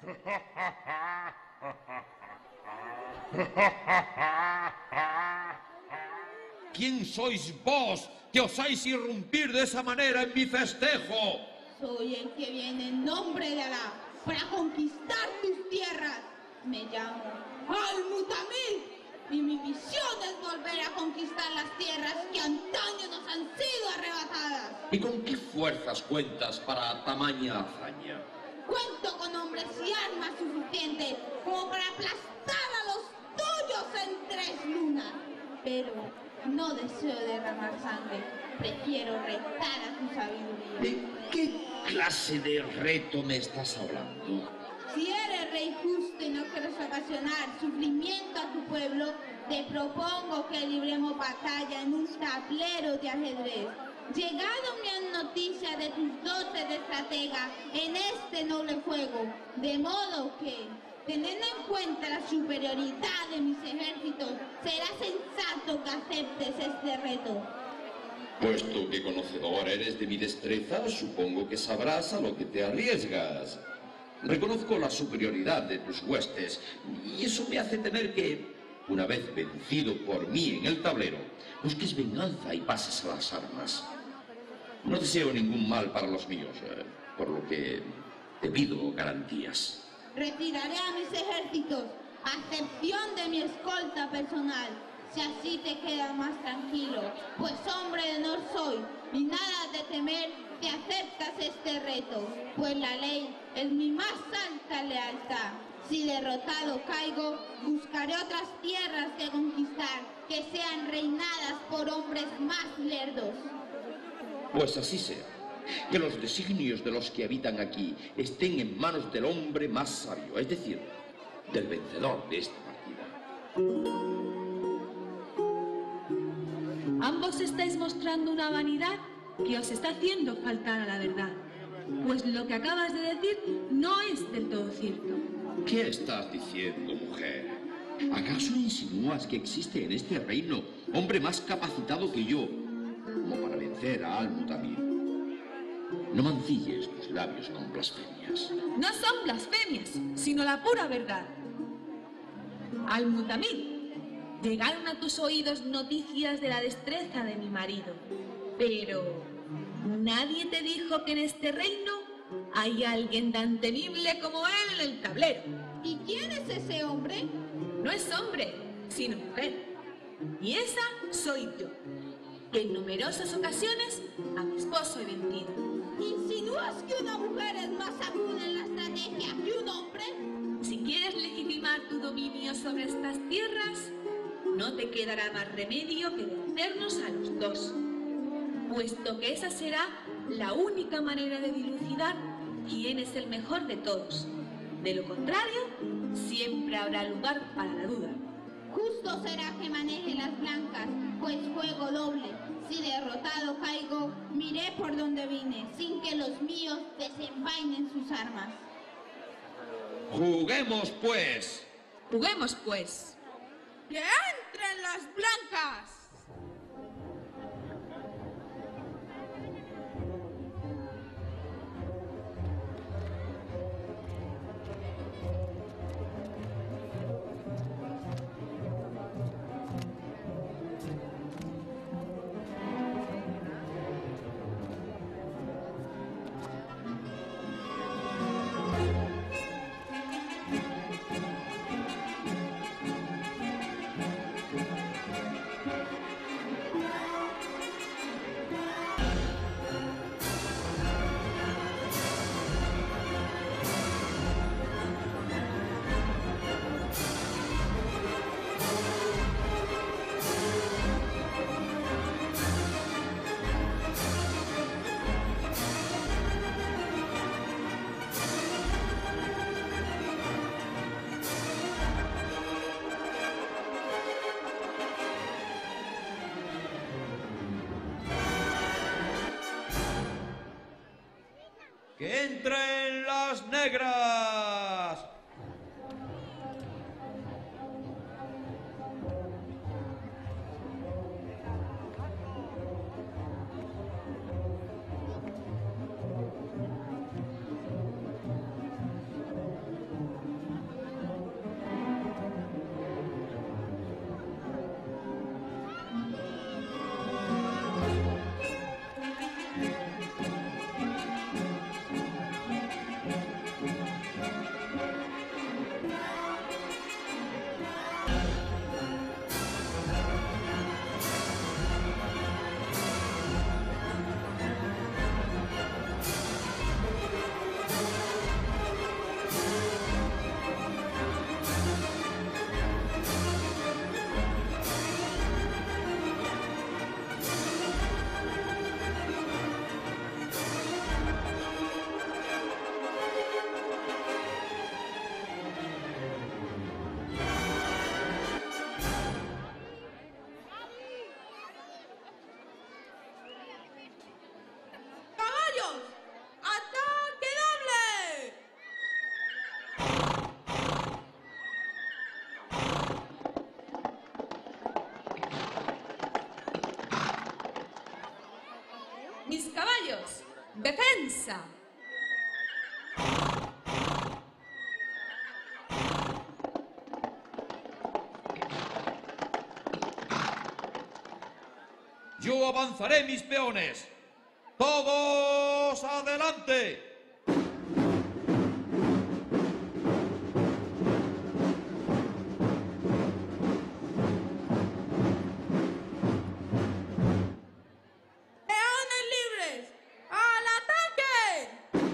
¿Quién sois vos que osáis irrumpir de esa manera en mi festejo? Soy el que viene en nombre de Alá para conquistar tus tierras. Me llamo Al-Mutamid y mi misión es volver a conquistar las tierras que antaño nos han sido arrebatadas. ¿Y con qué fuerzas cuentas para tamaña hazaña? Cuento con hombres y armas suficientes como para aplastar a los tuyos en 3 lunas. Pero no deseo derramar sangre. Prefiero retar a tu sabiduría. ¿De qué clase de reto me estás hablando? Si eres rey justo y no quieres ocasionar sufrimiento a tu pueblo, te propongo que libremos batalla en un tablero de ajedrez. Llegado me han noticia de tus dotes de estratega en este noble juego, de modo que, teniendo en cuenta la superioridad de mis ejércitos, será sensato que aceptes este reto. Puesto que conocedor eres de mi destreza, supongo que sabrás a lo que te arriesgas. Reconozco la superioridad de tus huestes, y eso me hace temer que, una vez vencido por mí en el tablero, busques venganza y pases a las armas. No deseo ningún mal para los míos, por lo que te pido garantías. Retiraré a mis ejércitos, a excepción de mi escolta personal, si así te quedas más tranquilo, pues hombre de honor soy, y nada de temer si aceptas este reto, pues la ley es mi más alta lealtad. Si derrotado caigo, buscaré otras tierras que conquistar, que sean reinadas por hombres más lerdos. Pues así sea. Que los designios de los que habitan aquí estén en manos del hombre más sabio, es decir, del vencedor de esta partida. Ambos estáis mostrando una vanidad que os está haciendo faltar a la verdad, pues lo que acabas de decir no es del todo cierto. ¿Qué estás diciendo, mujer? ¿Acaso insinúas que existe en este reino hombre más capacitado que yo como para vencer a Al-Mutamid? No mancilles tus labios con blasfemias. No son blasfemias, sino la pura verdad. Al-Mutamid, llegaron a tus oídos noticias de la destreza de mi marido, pero nadie te dijo que en este reino hay alguien tan temible como él en el tablero. ¿Y quién es ese hombre? No es hombre, sino mujer. Y esa soy yo, que en numerosas ocasiones a mi esposo he vencido. ¿Insinúas que una mujer es más aguda en la estrategia que un hombre? Si quieres legitimar tu dominio sobre estas tierras, no te quedará más remedio que vencernos a los dos, puesto que esa será la única manera de dilucidar quién es el mejor de todos. De lo contrario, siempre habrá lugar para la duda. Justo será que maneje las blancas, pues juego doble. Si derrotado caigo, miré por donde vine, sin que los míos desenvainen sus armas. ¡Juguemos, pues! ¡Juguemos, pues! ¡Que entren las blancas! ¡Que entren las negras! prisa. Yo avanzaré mis peones. ¡Todos adelante! ¡Peones libres! ¡Al ataque!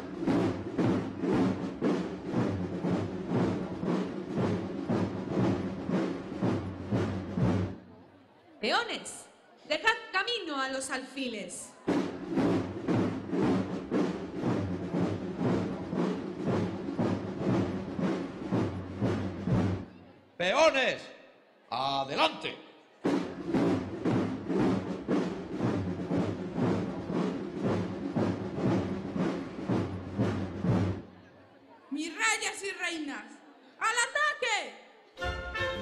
Peones, dejad camino a los alfiles. ¡Peones! ¡Adelante! ¡Mis reyes y reinas! ¡Al ataque!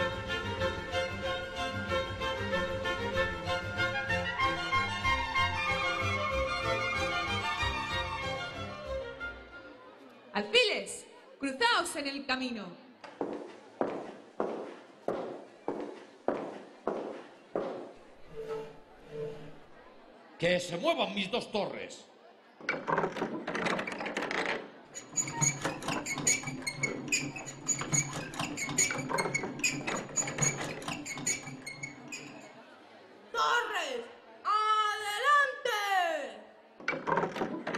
Alfiles, cruzaos en el camino. ¡Que se muevan mis dos torres! ¡Torres! ¡Adelante!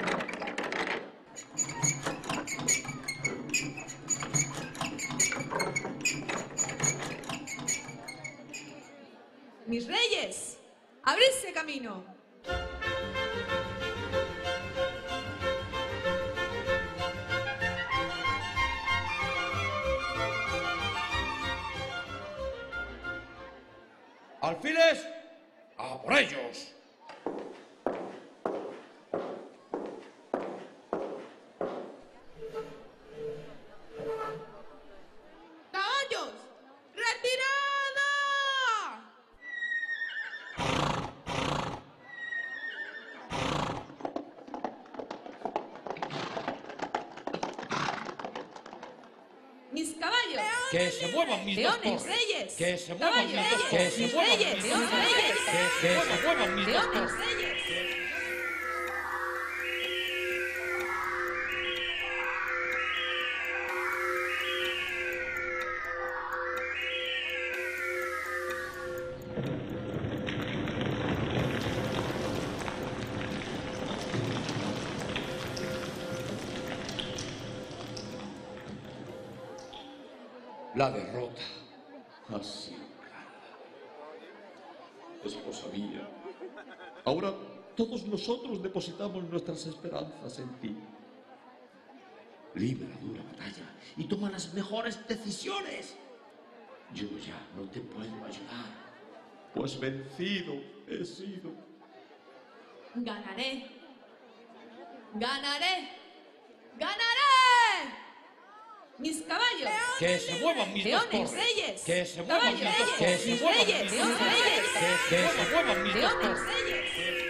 Mis reyes, abridse camino. ¡Alfiles! ¡A por ellos! ¡Caballos! ¡Retirada! Mis caballos. ¡Que se muevan mis dos Peones, torres! reyes. ¡Que se muevan mis dos Caballos, torres! ¡Que se mis muevan reyes, mis mis dos torres! reyes. ¡Que se muevan mis dos Peones, torres! reyes. La derrota ha sido clara. Esposa mía, ahora todos nosotros depositamos nuestras esperanzas en ti. Libra dura batalla y toma las mejores decisiones. Yo ya no te puedo ayudar, pues vencido he sido. Ganaré. Ganaré. Ganaré. Mis caballos. ¡Que se muevan mis dos Peones, torres! reyes. ¡Que se muevan mis Caballos, dos torres! ¡Que mis se muevan reyes, mis mis dos torres! reyes. ¡Que se muevan mis dos Peones, torres! reyes.